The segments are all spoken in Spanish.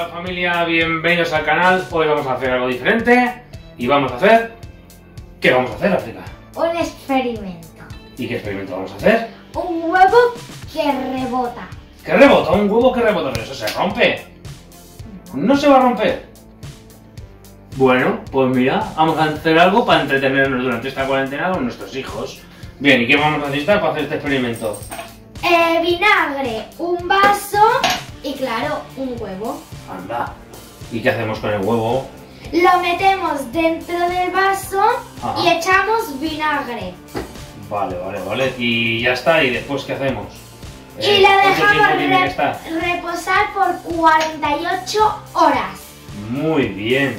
tal, familia? Bienvenidos al canal. Hoy vamos a hacer algo diferente y vamos a hacer... ¿Qué vamos a hacer, África? Un experimento. ¿Y qué experimento vamos a hacer? Un huevo que rebota. ¿Qué rebota? ¿Un huevo que rebota? ¿Pero eso se rompe? ¿No se va a romper? Bueno, pues mira, vamos a hacer algo para entretenernos durante esta cuarentena con nuestros hijos. Bien, ¿y qué vamos a necesitar para hacer este experimento? Vinagre, un vaso y claro, un huevo. Anda. ¿Y qué hacemos con el huevo? Lo metemos dentro del vaso. Ajá. Y echamos vinagre. Vale. Y ya está, ¿y después qué hacemos? Y lo ¿Cuánto tiempo dejamos tiene que estar? reposar por 48 horas. Muy bien.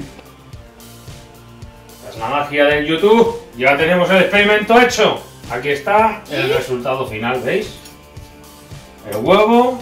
Es la magia del YouTube. Ya tenemos el experimento hecho. Aquí está el resultado final, ¿veis? El huevo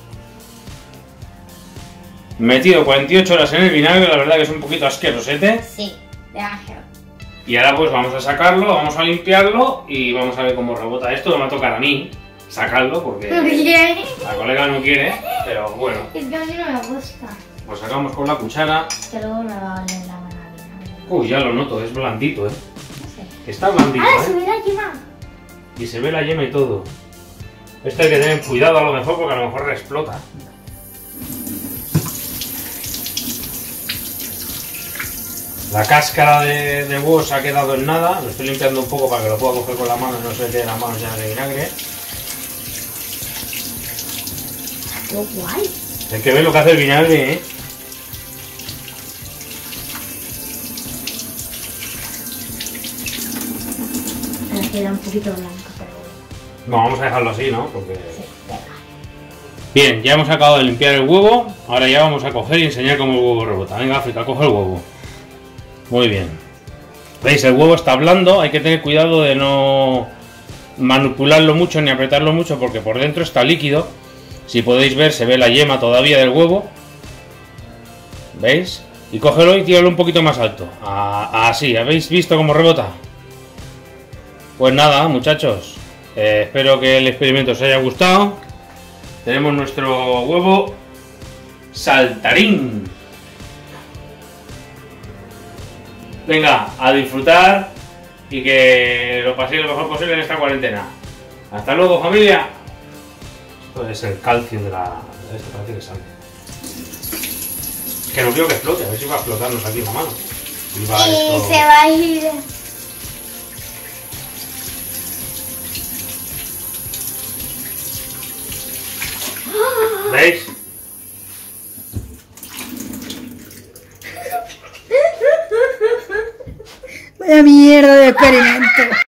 metido 48 horas en el vinagre, la verdad que es un poquito asquerosete. Sí, de ángel. Y ahora pues vamos a sacarlo, vamos a limpiarlo y vamos a ver cómo rebota esto. Me va a tocar a mí sacarlo porque la colega no quiere, pero bueno. Es que a mí no me gusta. Pues sacamos con la cuchara. Que luego me va a oler la mano. Uy, ya lo noto, es blandito, No sé. Está blandito, ¡Ah, se me da yema! Y se ve la yema y todo. Esto hay que tener cuidado a lo mejor porque a lo mejor explota. La cáscara de huevo se ha quedado en nada. Lo estoy limpiando un poco para que lo pueda coger con la mano y no se quede las manos llenas de vinagre. ¡Qué guay! Hay que ver lo que hace el vinagre, ¿eh? Me queda un poquito blanco, pero bueno. No, vamos a dejarlo así, ¿no? Porque... Sí, venga. Bien, ya hemos acabado de limpiar el huevo. Ahora ya vamos a coger y enseñar cómo el huevo rebota. Venga, África, coge el huevo. Muy bien. ¿Veis? El huevo está blando. Hay que tener cuidado de no manipularlo mucho ni apretarlo mucho porque por dentro está líquido. Si podéis ver, se ve la yema todavía del huevo. ¿Veis? Y cógelo y tíralo un poquito más alto. Así, ¿habéis visto cómo rebota? Pues nada, muchachos. Espero que el experimento os haya gustado. Tenemos nuestro huevo saltarín. Venga, a disfrutar y que lo paséis lo mejor posible en esta cuarentena. Hasta luego, familia. Esto es el calcio de la... Esto parece que sale. Que no quiero que explote, a ver si va a explotarnos aquí en la mano. Y se va a ir. ¿Veis? Vaya mierda de experimento.